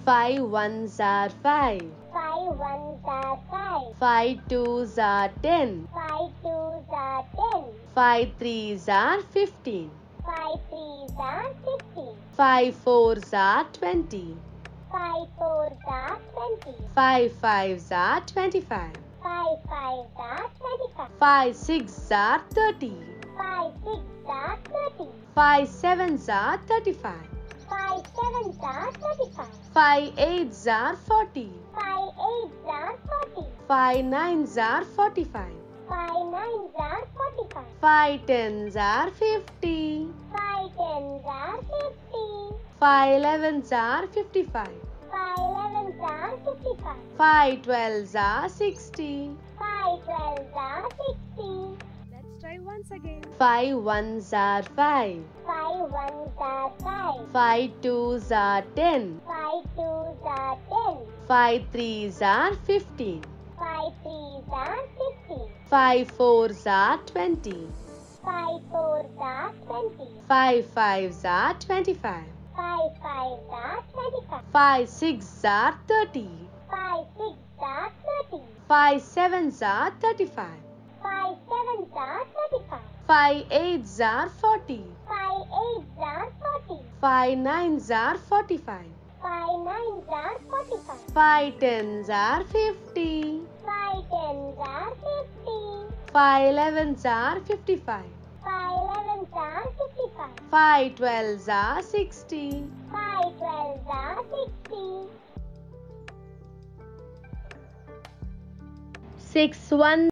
5 ones are 5. 5 ones are 5. 5 twos are 10. 5 twos are 10. 5 threes are 15. 5 threes are 15. 5 fours are 20. 5 fours are 20. 5 fives are 25. 5 fives are 25. 5 sixes are 30. 5 sixes are 30. 5 sevens are 35. 5 sevens are 35. 5 eights are 40. 5 eights are 40. 5 nines are 45. 5 nines are 45. 5 tens are 50. 5 tens are 50. 5 elevens are 55. 5 elevens are 55. 5 twelves are 60. 5 twelves are 60. Let's try once again. 5 ones are 5. 5 ones are 5. 5 twos are 10. 5 twos are 10. 5 threes are 15. 5 threes are 15. 5 fours are 20. 5 fours are 20. 5 fives are 25. 5 fives are 25. 5 sixes are 30. 5 sixes are 30. 5 sevens are 35. 5 sevens are 35. 5 eights are 40. 5 eights are 40. 5 nines are 45. 5 nines are 45. 5 tens are 50. 5 tens are 50. 5 elevens are 55. 5 elevens are 55. 5 twelves are 60. 5 twelves are 60. 6 ones